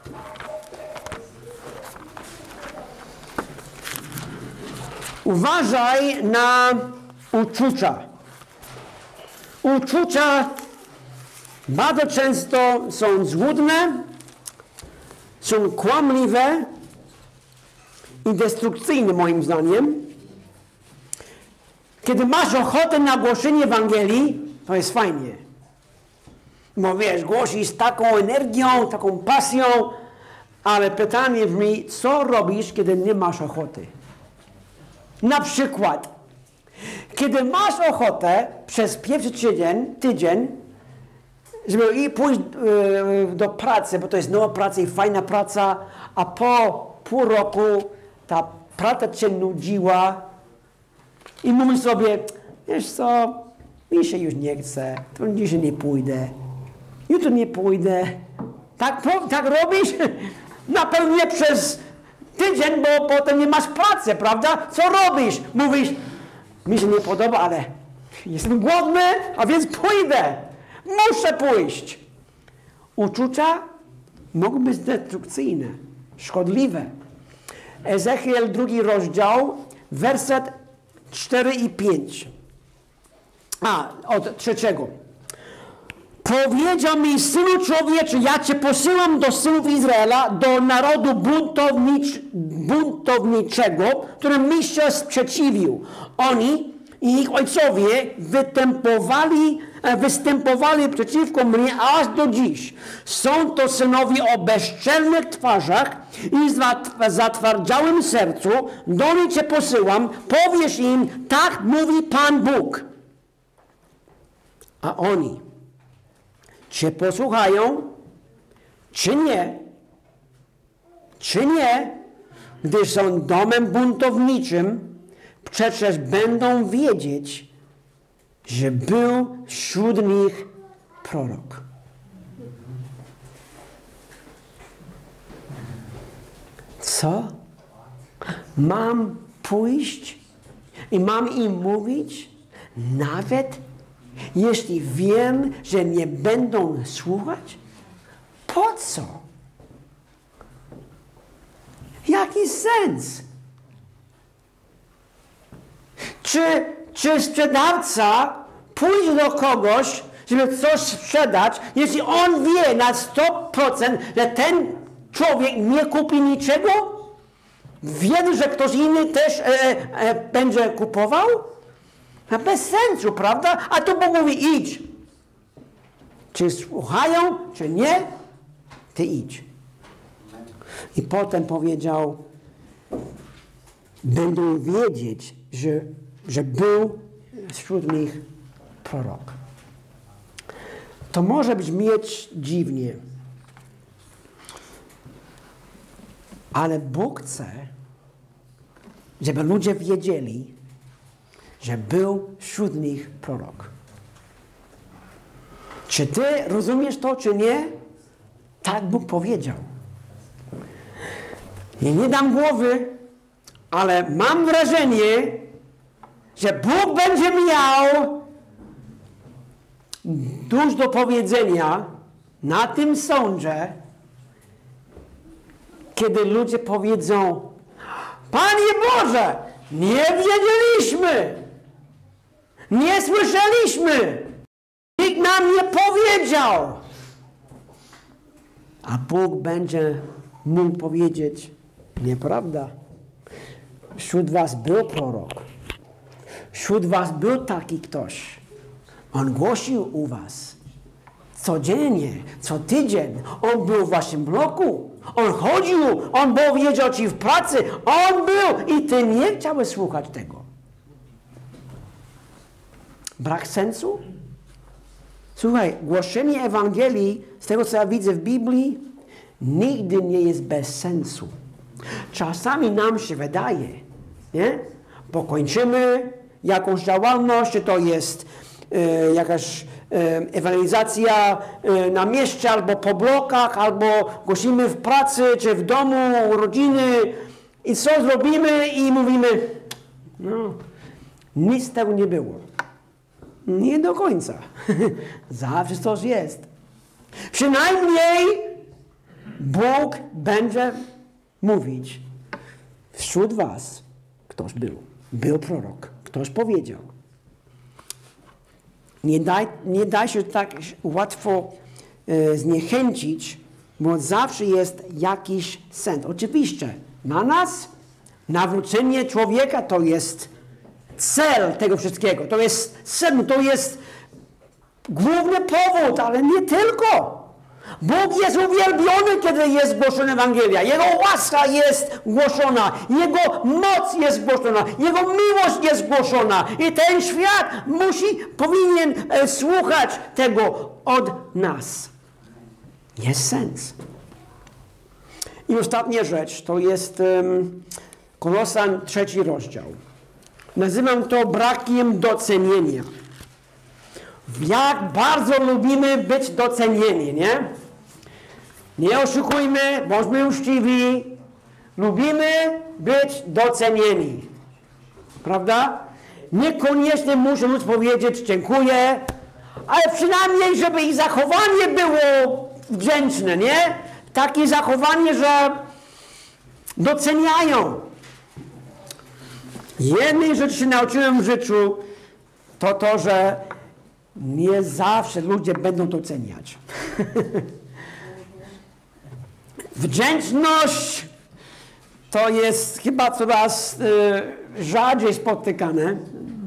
Uważaj na uczucia. Uczucia bardzo często są złudne, są kłamliwe i destrukcyjne moim zdaniem. Kiedy masz ochotę na głoszenie Ewangelii, to jest fajnie. Bo wiesz, głosisz z taką energią, taką pasją, ale pytanie brzmi, co robisz, kiedy nie masz ochoty? Na przykład, Kiedy masz ochotę przez pierwszy tydzień, tydzień żeby i pójść yy, do pracy, bo to jest nowa praca i fajna praca, a po pół roku ta praca cię nudziła i mówisz sobie, wiesz co, mi się już nie chce, to dzisiaj nie pójdę, jutro nie pójdę. Tak, tak robisz? Na pewno nie przez tydzień, bo potem nie masz pracy, prawda? Co robisz? Mówisz, mi się nie podoba, ale jestem głodny, a więc pójdę. Muszę pójść. Uczucia mogą być destrukcyjne, szkodliwe. Ezechiel, drugi rozdział, werset cztery i pięć. A, od trzeciego. Powiedział mi, synu człowieczy, ja cię posyłam do synów Izraela, do narodu buntownicz, buntowniczego, którym mi się sprzeciwił. Oni i ich ojcowie występowali, występowali przeciwko mnie aż do dziś. Są to synowie o bezczelnych twarzach i zatwardziałym sercu. Do nich cię posyłam, powiesz im, tak mówi Pan Bóg. A oni cię posłuchają, czy nie? Czy nie? Gdyż są domem buntowniczym, przecież będą wiedzieć, że był wśród nich prorok. Co? Mam pójść i mam im mówić? Nawet jeśli wiem, że nie będą słuchać? Po co? Jaki sens? Czy, czy sprzedawca pójdzie do kogoś, żeby coś sprzedać, jeśli on wie na sto procent, że ten człowiek nie kupi niczego? Wie, że ktoś inny też e, e, będzie kupował? Bez sensu, prawda? A to Bóg mówi, idź. Czy słuchają, czy nie? Ty idź. I potem powiedział, będą wiedzieć, że, że był wśród nich prorok. To może brzmieć dziwnie, ale Bóg chce, żeby ludzie wiedzieli, że był wśród nich prorok. Czy ty rozumiesz to, czy nie? Tak Bóg powiedział. Ja nie dam głowy, ale mam wrażenie, że Bóg będzie miał dużo do powiedzenia na tym sądzie, kiedy ludzie powiedzą, Panie Boże, nie wiedzieliśmy, nie słyszeliśmy, nikt nam nie powiedział. A Bóg będzie mógł powiedzieć, nieprawda. Wśród was był prorok. Wśród was był taki ktoś. On głosił u was. Codziennie, co tydzień. On był w waszym bloku. On chodził. On powiedział ci w pracy. On był. I ty nie chciałeś słuchać tego. Brak sensu? Słuchaj, głoszenie Ewangelii, z tego co ja widzę w Biblii, nigdy nie jest bez sensu. Czasami nam się wydaje, nie? Bo kończymy jakąś działalność, czy to jest e, jakaś e, ewangelizacja e, na mieście, albo po blokach, albo głosimy w pracy, czy w domu, u rodziny i co zrobimy i mówimy, no, nic z tego nie było. Nie do końca. Zawsze coś jest. Przynajmniej Bóg będzie mówić, wśród was ktoś był. Był prorok. Ktoś powiedział. Nie daj, nie daj się tak łatwo e, zniechęcić, bo zawsze jest jakiś sens. Oczywiście na nas nawrócenie człowieka to jest cel tego wszystkiego. To jest sedno, to jest główny powód, ale nie tylko. Bóg jest uwielbiony, kiedy jest głoszona Ewangelia. Jego łaska jest głoszona. Jego moc jest głoszona. Jego miłość jest głoszona. I ten świat musi, powinien e, słuchać tego od nas. Jest sens. I ostatnia rzecz to jest um, Kolosan trzeci rozdział. Nazywam to brakiem docenienia. Jak bardzo lubimy być docenieni, nie? Nie oszukujmy, bądźmy uczciwi. Lubimy być docenieni. Prawda? Niekoniecznie muszę móc powiedzieć dziękuję, ale przynajmniej, żeby ich zachowanie było wdzięczne, nie? Takie zachowanie, że doceniają. Jednej rzeczy się nauczyłem w życiu, to to, że nie zawsze ludzie będą doceniać. Wdzięczność to jest chyba coraz y, rzadziej spotykane.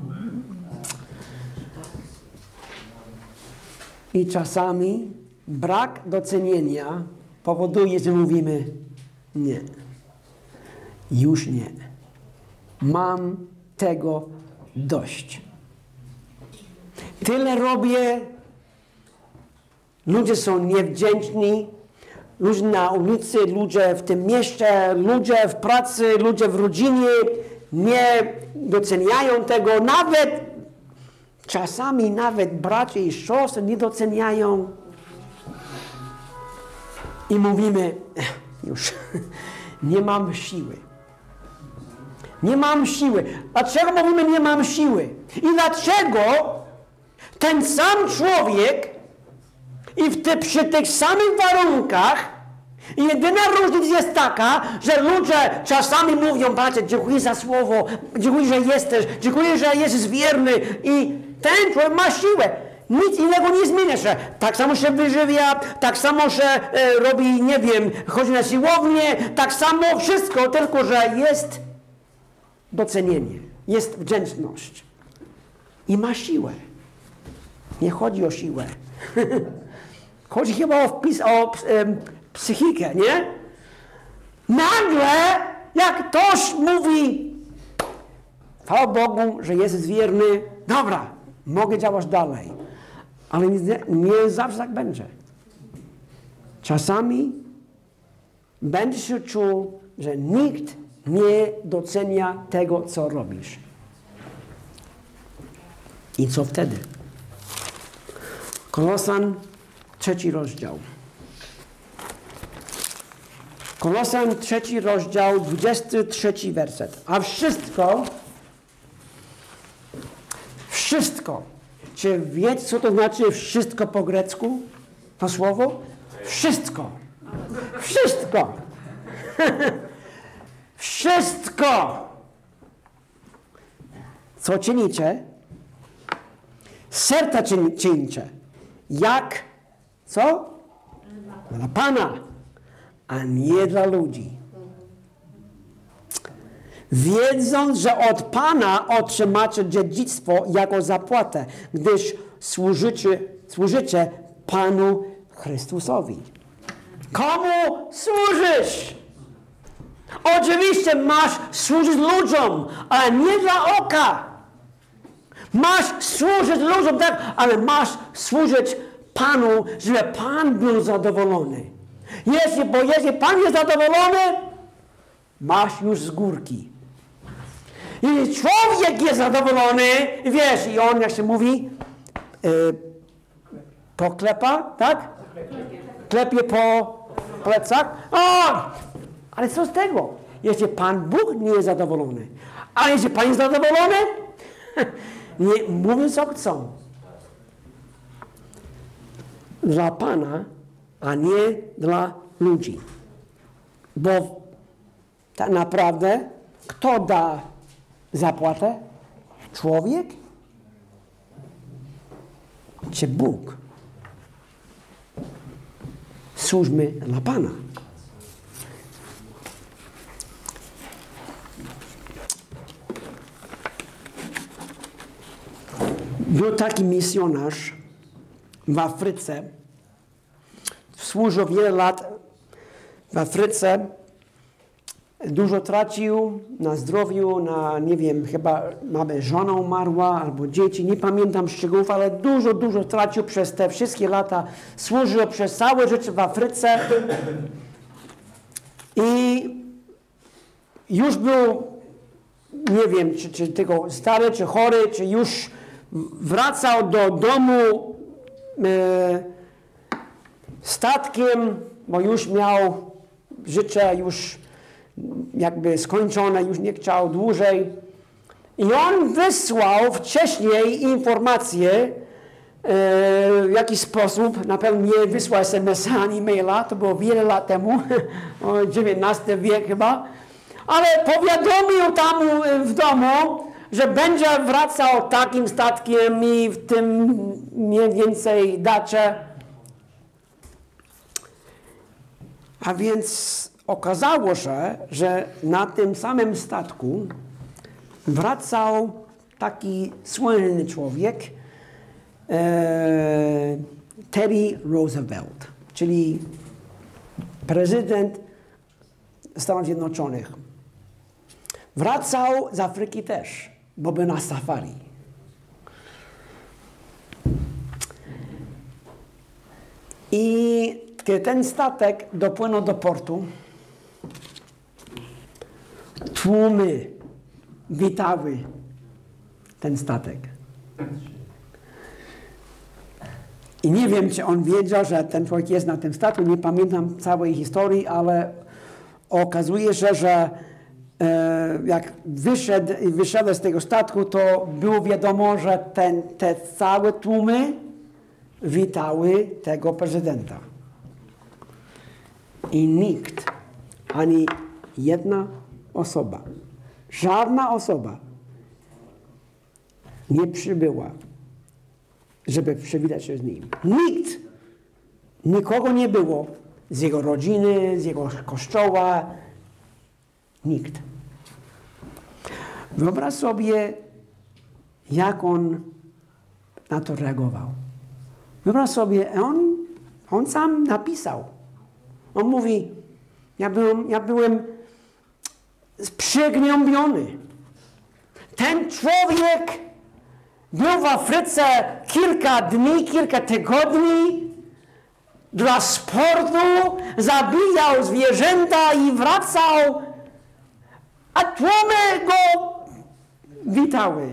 I czasami brak docenienia powoduje, że mówimy nie. Już nie. Mam tego dość. Tyle robię. Ludzie są niewdzięczni. Ludzie na ulicy, ludzie w tym mieście, ludzie w pracy, ludzie w rodzinie nie doceniają tego. Nawet czasami nawet bracia i siostry nie doceniają. I mówimy, już nie mam siły. Nie mam siły. Dlaczego mówimy nie mam siły? I dlaczego ten sam człowiek i w te, przy tych samych warunkach i jedyna różnica jest taka, że ludzie czasami mówią, bracie, dziękuję za słowo, dziękuję, że jesteś, dziękuję, że jesteś wierny i ten człowiek ma siłę. Nic innego nie zmienia się. Tak samo się wyżywia, tak samo się e, robi, nie wiem, chodzi na siłownię, tak samo wszystko, tylko że jest docenienie, jest wdzięczność i ma siłę. Nie chodzi o siłę. Chodzi chyba o, wpis, o e, psychikę, nie? Nagle, jak ktoś mówi, chwała Bogu, że jest wierny, dobra, mogę działać dalej. Ale nie, nie zawsze tak będzie. Czasami będziesz się czuł, że nikt nie docenia tego, co robisz. I co wtedy? Kolosan, trzeci rozdział. Kolosan, trzeci rozdział, dwudziesty trzeci werset. A wszystko, wszystko, czy wiecie, co to znaczy wszystko po grecku? To słowo? Wszystko. Wszystko. Wszystko. Co czynicie? Serca czynicie. Jak? Co? Dla Pana, a nie dla ludzi. Wiedząc, że od Pana otrzymacie dziedzictwo jako zapłatę, gdyż służycie, służycie Panu Chrystusowi. Komu służysz? Oczywiście masz służyć ludziom, ale nie dla oka. Masz służyć ludziom, tak, ale masz służyć Panu, żeby Pan był zadowolony. Jeśli, bo jeśli Pan jest zadowolony, masz już z górki. I człowiek jest zadowolony, wiesz, i on, jak się mówi, yy, poklepa, tak? Klepie po plecach. O! Ale co z tego? Jeśli Pan Bóg nie jest zadowolony. A jeśli Pan jest zadowolony, nie mówią co chcą. Dla Pana, a nie dla ludzi. Bo tak naprawdę kto da zapłatę? Człowiek? Czy Bóg? Służmy dla Pana. Był taki misjonarz w Afryce, w służył wiele lat w Afryce. Dużo tracił na zdrowiu, na, nie wiem, chyba mamy żona umarła albo dzieci, nie pamiętam szczegółów, ale dużo, dużo tracił przez te wszystkie lata. Służył przez całe życie w Afryce i już był, nie wiem, czy, czy tylko stary, czy chory, czy już wracał do domu e, statkiem, bo już miał życie już jakby skończone, już nie chciał dłużej. I on wysłał wcześniej informacje e, w jakiś sposób, na pewno nie wysłał es em es a ani maila, to było wiele lat temu, dziewiętnasty wiek chyba, ale powiadomił tam w domu, że będzie wracał takim statkiem i w tym mniej więcej dacie. A więc okazało się, że na tym samym statku wracał taki słynny człowiek, e, Teddy Roosevelt, czyli prezydent Stanów Zjednoczonych. Wracał z Afryki też, bo był na safari. I kiedy ten statek dopłynął do portu, tłumy witały ten statek. I nie wiem, czy on wiedział, że ten człowiek jest na tym statku, nie pamiętam całej historii, ale okazuje się, że e, jak wyszedł, wyszedł z tego statku, to było wiadomo, że ten, te całe tłumy witały tego prezydenta. I nikt, ani jedna osoba, żadna osoba nie przybyła, żeby przywitać się z nim. Nikt, nikogo nie było z jego rodziny, z jego kościoła, nikt. Wyobraź sobie, jak on na to reagował. Wyobraź sobie, on, on sam napisał. On mówi, ja byłem, ja byłem przygnębiony. Ten człowiek był w Afryce kilka dni, kilka tygodni dla sportu, zabijał zwierzęta i wracał, a tłumy go witały.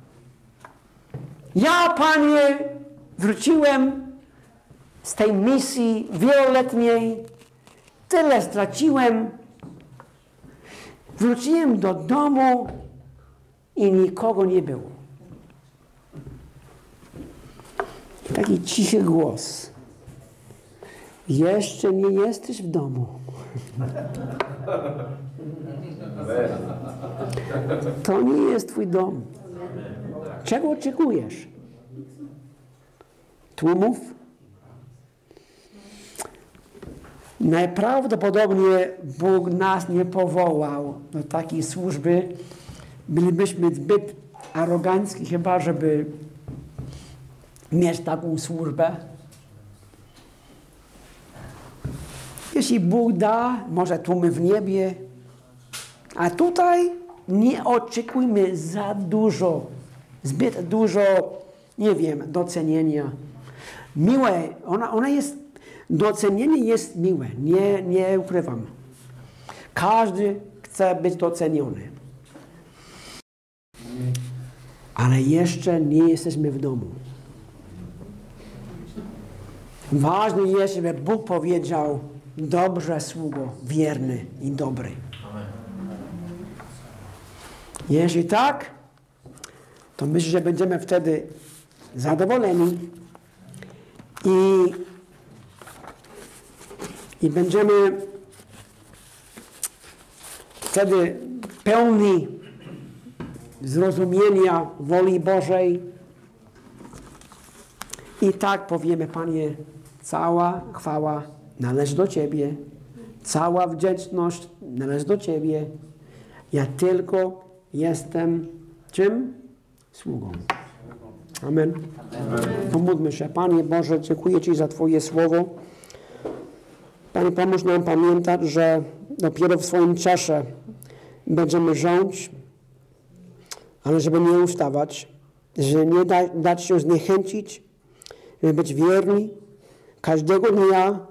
Ja, Panie, wróciłem z tej misji wieloletniej, tyle straciłem. Wróciłem do domu i nikogo nie było. Taki cichy głos. Jeszcze nie jesteś w domu. To nie jest twój dom. Czego oczekujesz? Tłumów? Najprawdopodobniej Bóg nas nie powołał do takiej służby. Bylibyśmy zbyt arogancki chyba, żeby mieć taką służbę. Jeśli Bóg da, może tłumy w niebie, a tutaj nie oczekujmy za dużo, zbyt dużo, nie wiem, docenienia. Miłe, ona, ona jest, docenienie jest miłe, nie, nie ukrywam. Każdy chce być doceniony. Ale jeszcze nie jesteśmy w domu. Ważne jest, żeby Bóg powiedział, dobrze sługo, wierny i dobry. Jeśli tak, to myślę, że będziemy wtedy zadowoleni i, i będziemy wtedy pełni zrozumienia woli Bożej. I tak powiemy, Panie, cała chwała należy do Ciebie, cała wdzięczność należy do Ciebie. Ja tylko jestem czym? Sługą. Amen. Amen. Pomódlmy się. Panie Boże, dziękuję Ci za Twoje słowo. Panie, pomóż nam pamiętać, że dopiero w swoim czasie będziemy rządzić, ale żeby nie ustawać, żeby nie da, dać się zniechęcić, żeby być wierni każdego dnia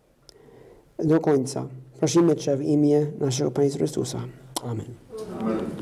do końca. Prosimy Cię w imię naszego Pana Jezusa Chrystusa. Amen. Amen.